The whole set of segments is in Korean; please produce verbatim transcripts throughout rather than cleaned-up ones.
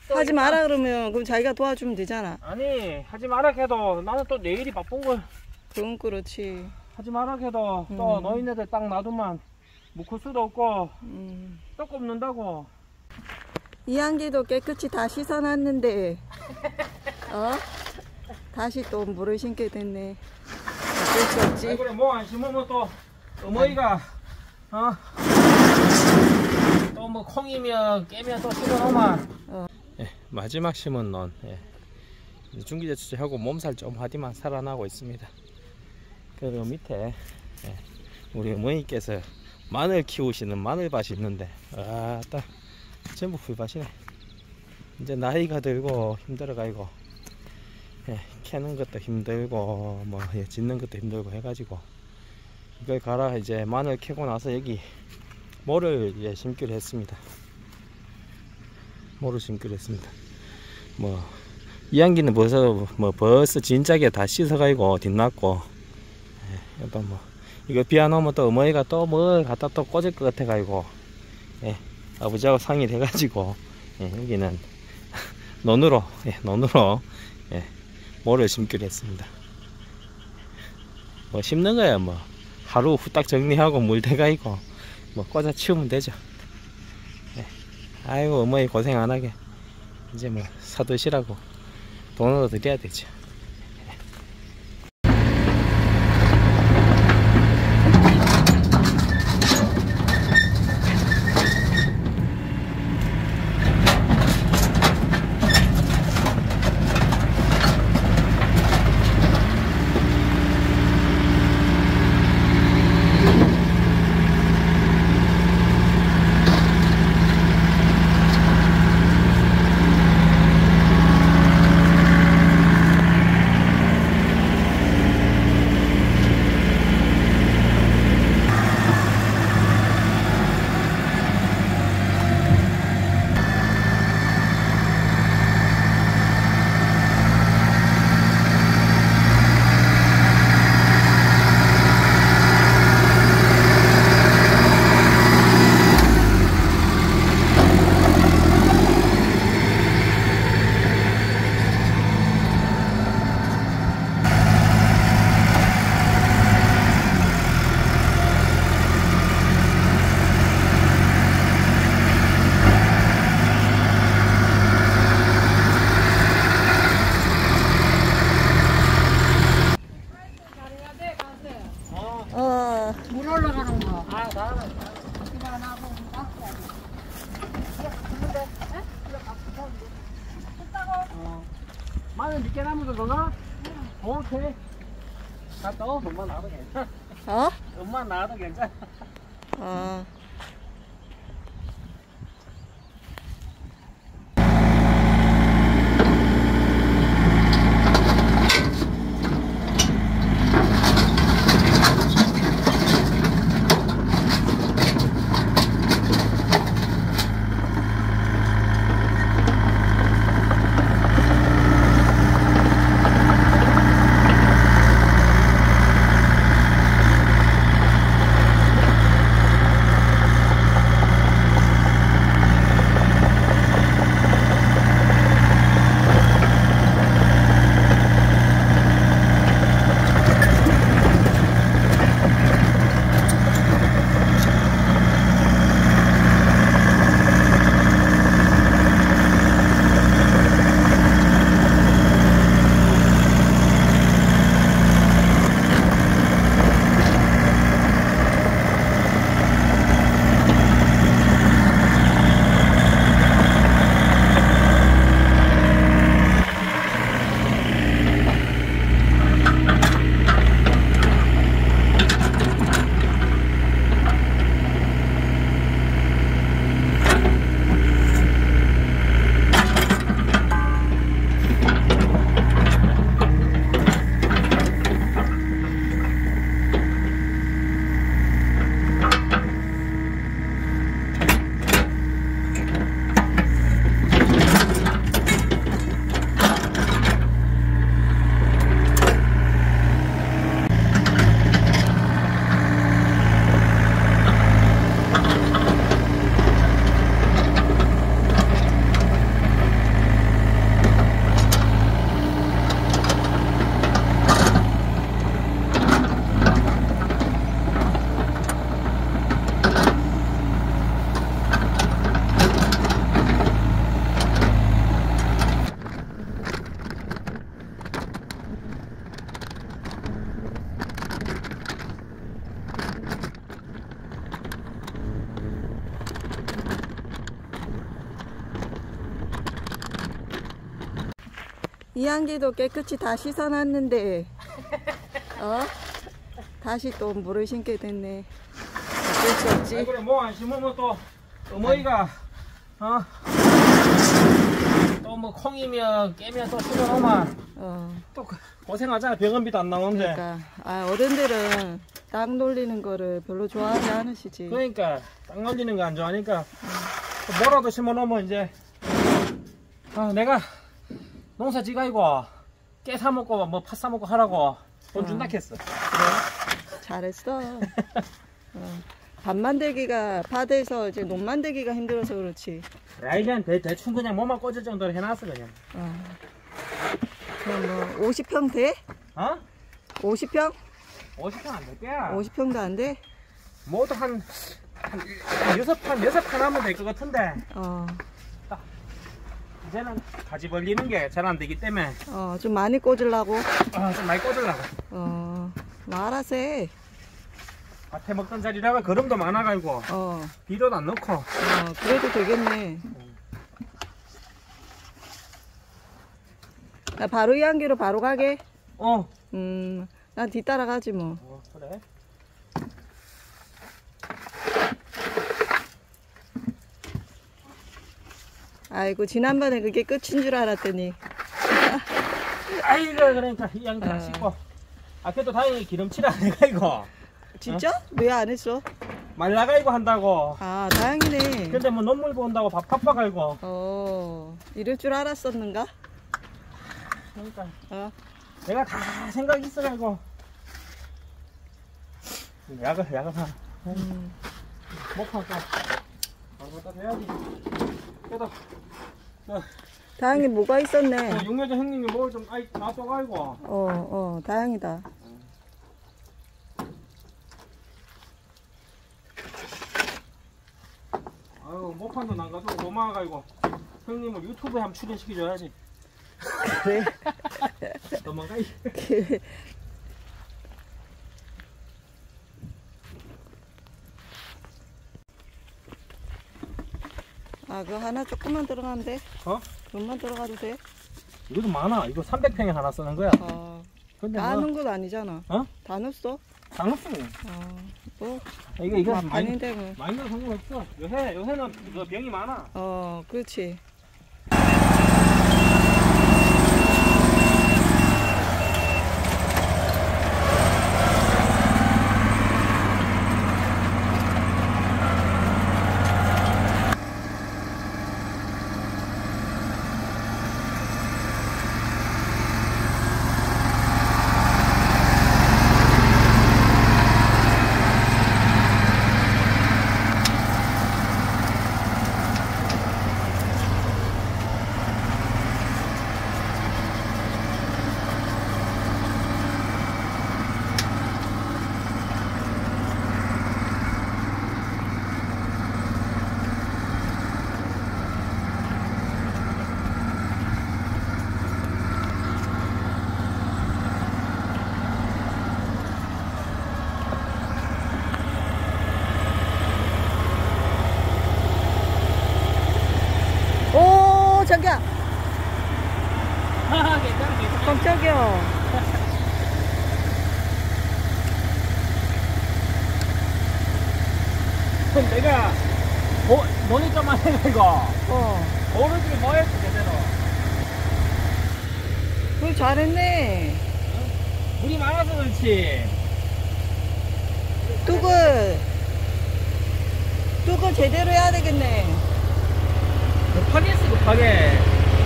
하지 마라 그러면 그럼 자기가 도와주면 되잖아. 아니 하지 마라 해도 나는 또 내일이 바쁜 걸. 그건 그렇지. 하지 마라 해도 음. 또 노인네들 딱 놔두면 묵을 수도 없고 음. 또 꼽는다고. 이한기도 깨끗이 다 씻어놨는데 어? 다시 또 물을 심게 됐네. 어쩔 수 없지. 아이, 그래 뭐 안 심으면 또 어머니가 어? 또 뭐 콩이면 깨면 또 심어놓으면 어. 예, 마지막 심은 논 예. 중기제 추출하고 몸살 좀 하디만 살아나고 있습니다. 그리고 밑에 예, 우리 어머니께서 마늘 키우시는 마늘밭이 있는데 아, 딱 전부 풀밭이네. 이제 나이가 들고 힘들어가지고 예, 캐는 것도 힘들고 뭐 예, 짓는 것도 힘들고 해가지고 이걸 갈아 이제 마늘 캐고 나서 여기 모를 예, 심기로 했습니다. 모를 심기로 했습니다. 뭐 이한기는 벌써 뭐 벌써 진작에 다 씻어가지고 뒷났고 예, 또 뭐 이거 비 안 오면 또 어머니가 또 뭘 갖다 또 꽂을 것 같아 가지고 예, 아버지하고 상의를 해가지고 예, 여기는 논으로 예, 논으로 예, 모를 심기로 했습니다. 뭐 심는 거야 뭐 하루 후딱 정리하고 물 대가지고 뭐 꽂아 치우면 되죠. 예. 아이고 어머니 고생 안 하게 이제 뭐 사드시라고 돈으로 드려야 되죠. 물 올라가는 거. 아, 나. 어. 마늘 몇 개 남은 거 그거? 오케이. 갔다 오. 엄마 나도 괜찮아. 어? 엄마 나도 괜찮아. 어. 이한기도 깨끗이 다 씻어놨는데 어? 다시 또 물을 심게 됐네. 어쩔 수 아, 없지. 그래 뭐 안 심으면 또 어머니가 어? 또 뭐 콩이면 깨면 또 심어놓으면 어, 또 고생하잖아. 병원비도 안 나오는데. 그러니까 아, 어른들은 땅 돌리는 거를 별로 좋아하지 않으시지. 그러니까 땅 놀리는 거 안 좋아하니까 또 뭐라도 심어놓으면 이제 아, 내가 농사 지가이고 깨 사먹고 뭐 팥 사먹고 하라고 돈 준다 했어. 잘했어. 어. 밥 만들기가 밭에서 이제 논 만들기가 힘들어서 그렇지. 야, 이제 대, 대충 그냥 몸만 꽂을 정도로 해놨어 그냥. 어. 그럼 뭐 오십 평 돼? 어? 오십 평? 오십 평 안 될 거야. 오십 평도 안 돼? 뭐도 한, 한, 한 여섯 판, 여섯 판 하면 될 것 같은데. 어. 이제는 가지 벌리는 게 잘 안 되기 때문에. 어, 좀 많이 꽂으려고. 아, 좀 많이 꽂으려고. 어. 뭐 알아서 해. 밭에 먹던 자리라가 거름도 많아가지고. 어. 비료도 안 넣고. 어, 그래도 되겠네. 나 바로 이 한기로 바로 가게? 어. 음, 난 뒤따라 가지 뭐. 어, 그래. 아이고, 지난번에 그게 끝인 줄 알았더니. 아이고, 그러니까 이 양도 다 어. 씻고. 아, 그래도 다행히 기름칠 안 해가 이거. 진짜? 왜 안 했어? 말라가 이거 한다고. 아, 다행이네. 근데 뭐 논물 본다고 밥 바빠가지고. 어, 이럴 줄 알았었는가? 그러니까 어. 내가 다 생각이 있어가지고. 약을, 약을 하. 음. 목하니까. 아, 갖다 대야지. 그래도, 저, 다행히 뭐가 있었네. 어, 육묘자 형님이 뭘 좀, 아이, 놔줘가지고. 어, 어, 다행이다. 아유, 목판도 나가지고 도망가가지고. 형님을 유튜브에 한번 출연시켜줘야지. 그래. 도망가, 이. 그래. 아, 그거 하나 조금만 들어가면 돼? 어? 그것만 들어가도 돼? 이것도 많아. 이거 삼백 평에 하나 쓰는 거야. 어, 근데 다 뭐, 넣은 건 아니잖아. 어? 다 넣었어? 상관없어. 어, 뭐, 이거, 이거 많이, 막판인데 뭐. 많이 넣어 상관없어. 요새, 요새는 이거 병이 많아. 어, 그렇지. 오, 저기야. 하하, 괜찮아, 괜찮아. 깜짝이야. 그럼 내가, 뭐, 논이 좀 많이 해가지고. 어, 모르지 뭐 했어, 제대로. 그걸 잘했네. 물이 많아서 그렇지. 뚝을, 뚝을 제대로 해야 되겠네. 급하게 했어, 급하게.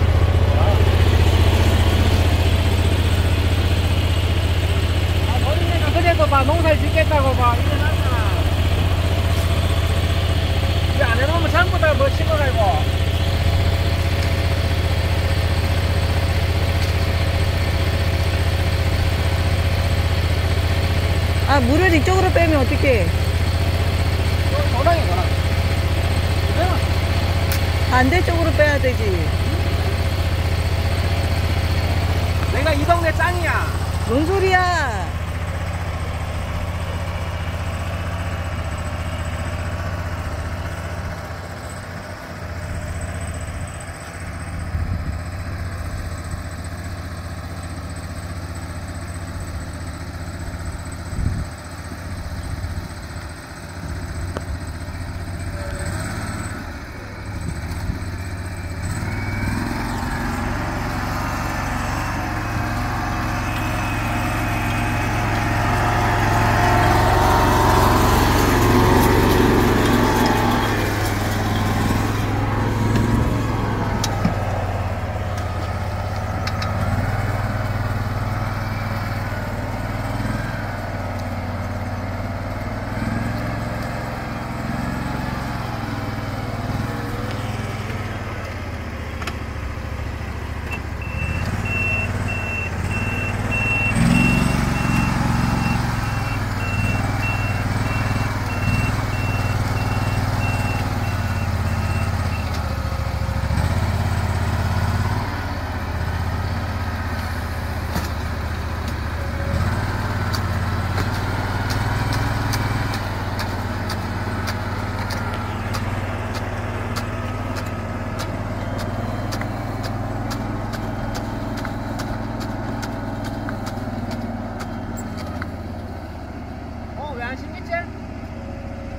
아, 너희네가 그래도 봐, 농사를 짓겠다고 봐, 일어났잖아. 이제 안 해놓으면 전부 다 뭐 심어가지고. 아, 물을 이쪽으로 빼면 어떡해? 노랑이 노랑. 반대쪽으로 빼야 되지. 내가 이 동네 짱이야. 뭔 소리야?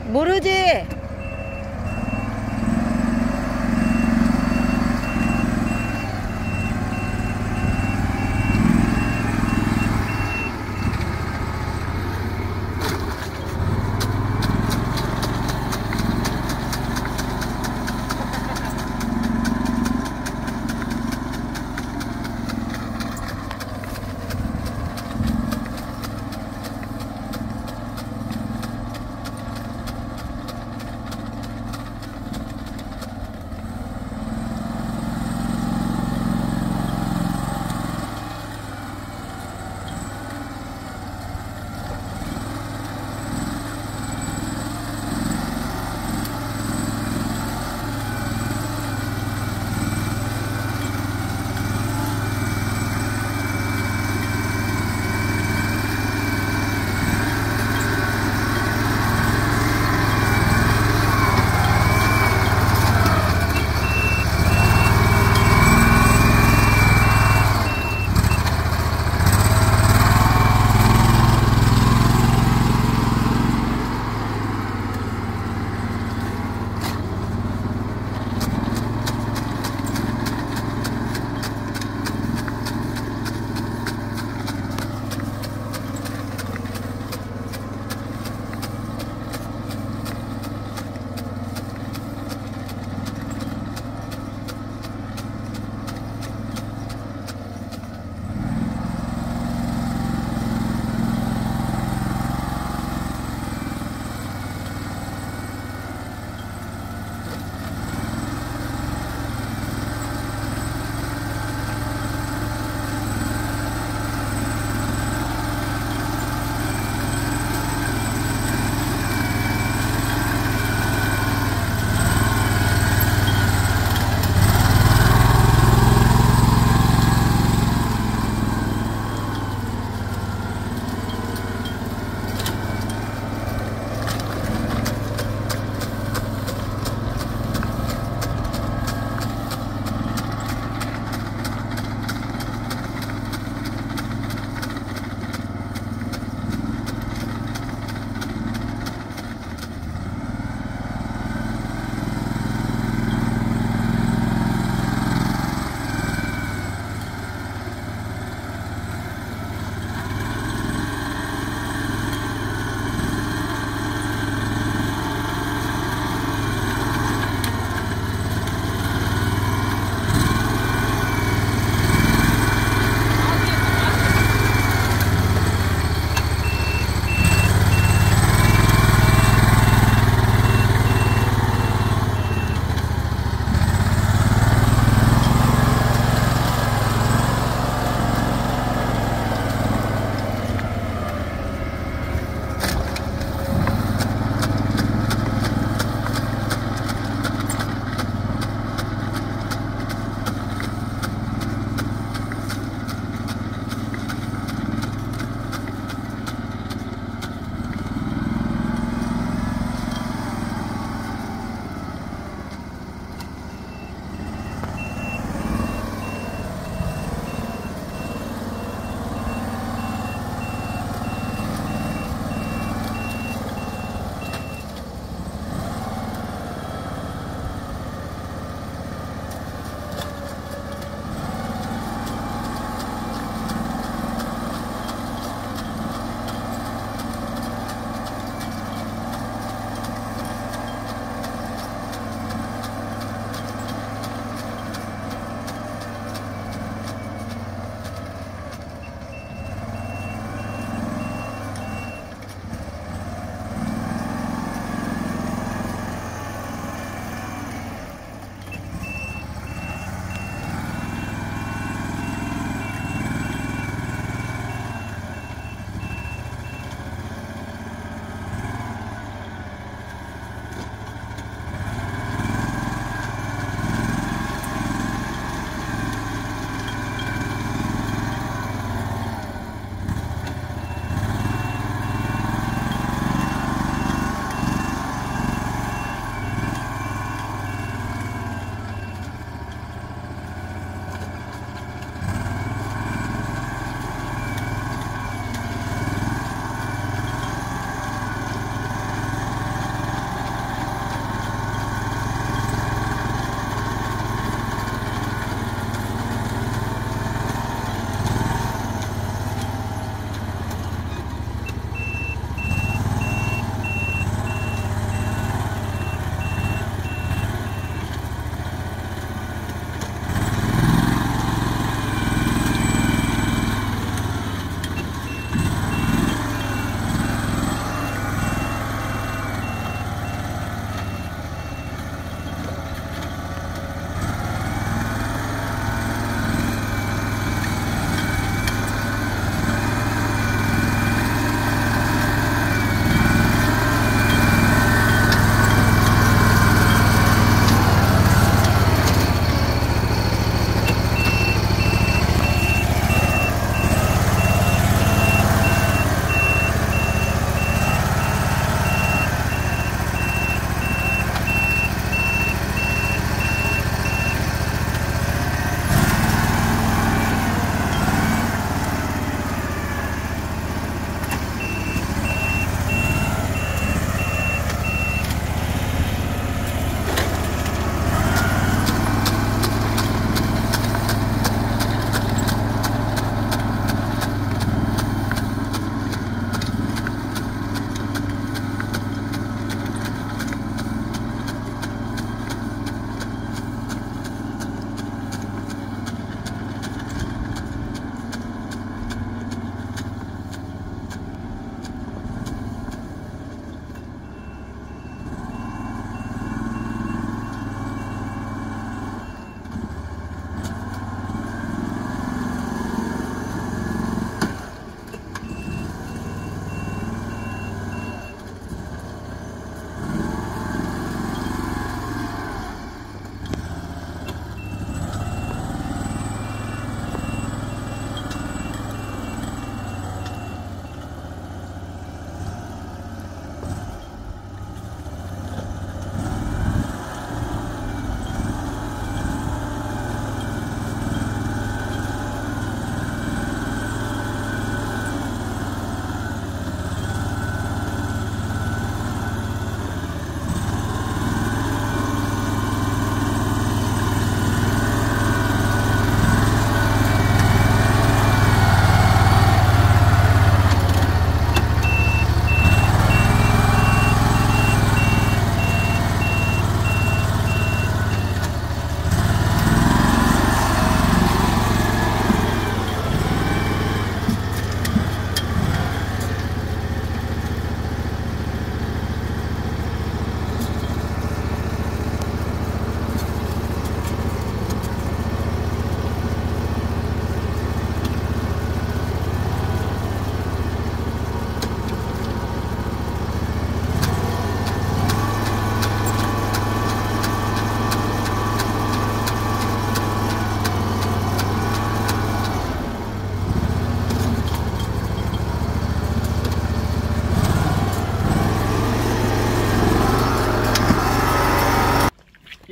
모르지?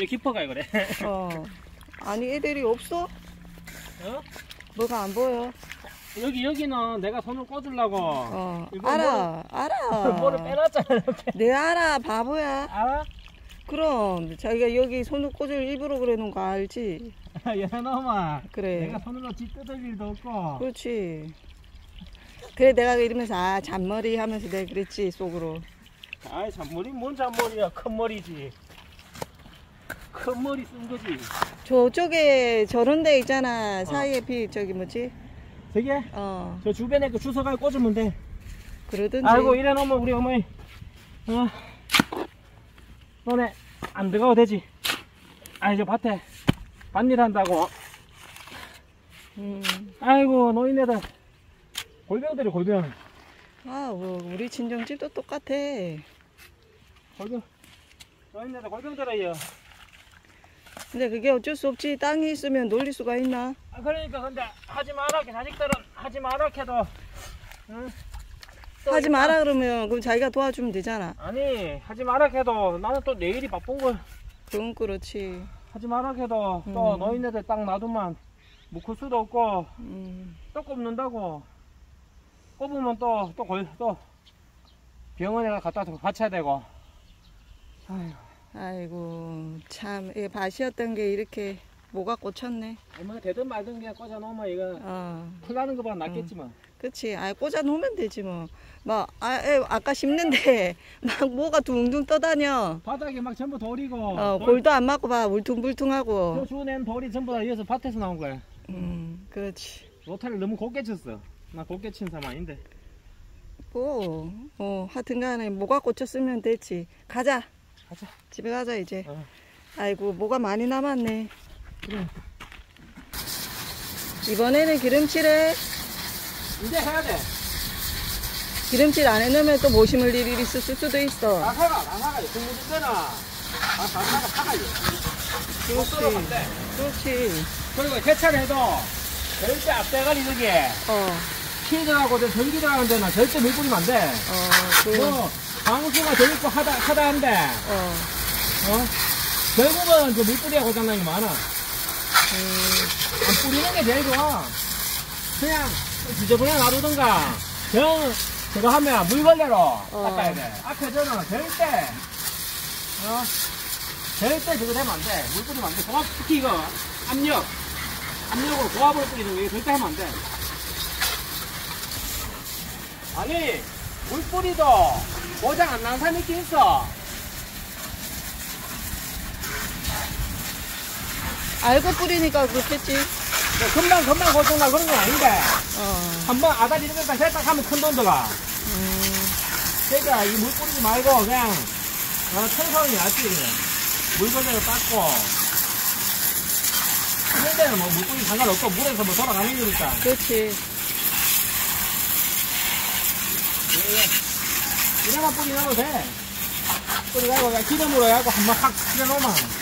깊어가 그래. 어. 아니 애들이 없어? 어? 뭐가 안 보여? 여기 여기는 내가 손을 꽂으려고. 어. 이거 알아. 알아. 뭐를 빼놨잖아. 이렇게. 내 알아. 바보야. 알아? 그럼 자기가 여기 손을 꽂을 일부러 그래 놓은 거 알지? 얘놈아. 그래. 내가 손으로 쥐 뜯을 일도 없고. 그렇지. 그래 내가 이러면서 아 잔머리 하면서 내가 그랬지 속으로. 아이 잔머리 뭔 잔머리야. 큰 머리지. 큰 머리 쓴 거지. 저쪽에 저런 데 있잖아. 사이에 비 저기 뭐지? 저게? 어 저 주변에 그 주워가 꽂으면 돼. 그러든지. 아이고 이래 놓으면 우리 어머니 어 너네 안 들어가도 되지. 아이 저 밭에 밭일 한다고. 음. 아이고 노인네들 골병들이 골병. 아 뭐, 우리 친정집도 똑같아. 골병 노인네들 골병들어요. 근데 그게 어쩔 수 없지. 땅이 있으면 놀릴 수가 있나? 아 그러니까 근데 하지 마라 자식들은 하지 마라 해도 응? 하지 마라 그러면 그럼 자기가 도와주면 되잖아. 아니 하지 마라 해도 나는 또 내일이 바쁜 걸. 그건 그렇지. 하지 마라 해도 또 음. 노인네들 딱 놔두면 묶을 수도 없고 음. 또 꼽는다고. 꼽으면 또 또 걸 또 병원에 갖다 바쳐야 되고. 아휴. 아이고 참 이 밭이었던 게 이렇게 뭐가 꽂혔네. 엄마가 되든 말든 그냥 꽂아 놓으면 이거 어 풀 나는 것보다 낫겠지만. 그치. 아 꽂아 놓으면 되지 뭐. 막 아, 에, 아까 심는데 막 뭐가 둥둥 떠다녀. 바닥에 막 전부 돌이고. 어 돌- 골도 안 맞고 봐. 저 울퉁불퉁하고. 주워낸 돌이 전부 다 이어서 밭에서 나온 거야. 음 그렇지. 로타를 너무 곱게 쳤어. 나 곱게 친 사람 아닌데. 뭐 어, 하여튼간에 뭐가 꽂혔으면 됐지. 가자. 가자. 집에 가자 이제. 어. 아이고 뭐가 많이 남았네. 그래. 이번에는 기름칠해. 이제 해야 돼. 기름칠 안 해놓으면 또 못 심을 일이 있을 수도 있어. 나사가 나사가 공무진 데는 나사가 사가요. 그렇지. 그렇지. 그리고 세차를 해도 절대 앞대가리 저기 어, 필드하고 전기 들어가는 데는 절대 물 뿌리면 안 돼. 어, 그, 뭐 방수가 더 있고 하다 하다 한데 어, 어 결국은 그 물뿌리가 고장나는 게 많아. 음, 안 뿌리는 게 제일 좋아. 그냥 지저분해 놔두던가 정 저거 하면 물걸레로 닦아야 돼. 앞에 저는 절대 어 절대 저거 되면 안 돼. 물 뿌리면 안 돼. 고압 특히 이거 압력 압력으로 고압을 뿌리는 거 이거 절대 하면 안 돼. 아니 물 뿌리도 고장 안 나는 사람이 있긴 있어. 알고 뿌리니까 그렇겠지. 뭐 금방 금방 고장나 그런 건 아닌데 어, 한번 아다리 이렇게 세탁 하면 큰 돈 들어가. 음, 그러니까 이 물 뿌리지 말고 그냥 어, 청소하는 게 낫지. 그냥. 물걸레로 닦고 이런 데는 뭐 물 뿌리 상관없고 물에서 뭐 돌아가는 거니까. 그렇지. 이래만 뿌리 넣어도 돼. 뿌리 가고 그냥 기름으로 해갖고 한번 확 뿌려놓으면